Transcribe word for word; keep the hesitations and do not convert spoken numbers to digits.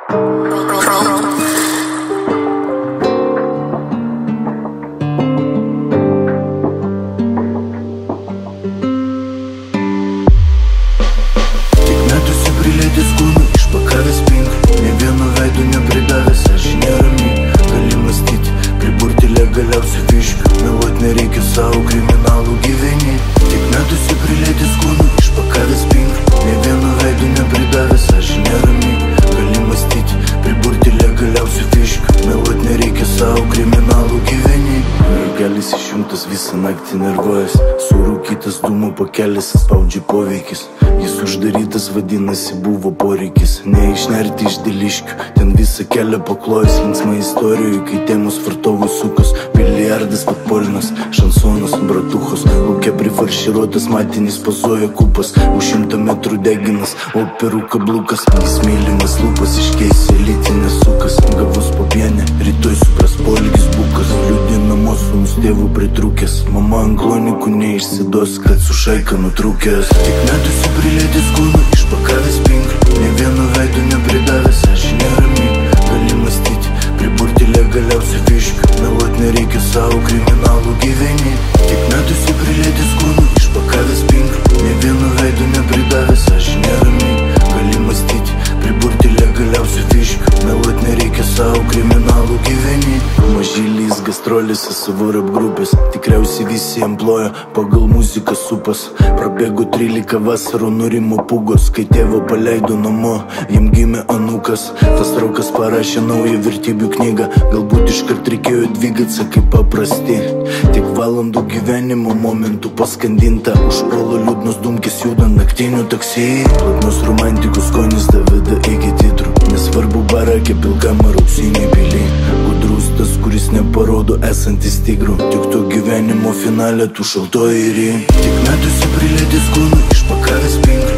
Prilėtęs kūnų, išpakavęs pink, ne vieno veido nepridavęs, sąžinė ramiai. Gali mąstyti, priburti legaliausių fiškių, meluot nereikia savo kriminalų gyveni. Tik metusi prilėtęs kūnų, išpakavęs pink, ne vieno veido nepridavęs, sąžinė ramiai. Gali mąstyti, priburti legaliausių fiškių, meluot nereikia savo kriminalų gyveni. Ragelis išjungtas visą naktį nervuojas, surūkytas dūmų pakelis, spaudžia poveikis. Jis uždarytas, vadinasi, buvo poreikis neišnerti iš dėliškių, ten visą kelią paklojus. Linksma istorijų, kai temos vartovų sukas, biliardas, patpolinas, šansonas, bratuchos. Laukia prifarširuotas matinis, pozuoja kupas, už šimto metrų deginas operų kablukas. Jis mylimas lūpas, iškeisi elitinės sukas, gavus popienę, rytoj supras polgis bukas. Liūdinamos sūnus tėvų pritrūkęs, mama ant klonikų neišsidos, kad su šaika nutrūkęs. Tik metusi prilėtęs kūnų, išpakavęs pink, ne vieno veido nepridavęs, sąžinė ramiai. Gali mąstyti, priburti legaliausių fiškių, meluot nereikia savo kriminalų gyveni. Tik metusi prilėtęs kūnų, išpakavęs pink, ne vieno veido nepridavęs, sąžinė ramiai. Gali mąstyti, priburti legaliausių fiškių, meluot nereikia savo kriminalų gyveni. Mažylys gastrolėse savo rap grupės, tikriausiai visi jam ploja, pagal muziką supas. Prabėgo trylika vasarų, nurimo pūgos, kai tėvo paleido namo, jam gimė anūkas. Tas rokas parašė naują vertybių knygą, galbūt iškart reikėjo dvigatsa kaip paprasti. Tik valandų gyvenimo momentų paskandinta, užpuolo liūdnos dumkės judant naktinių taksi. Platnos romantikos skonis daveda iki titrų, nesvarbu barakė pilkam ar auksiniai pily. Gudrus tas, kuris neparodo esantis tigrų, tik to gyvenimo finale tu šaltoji ry. Tik metusi prilėtęs kūnų, išpakavęs pink,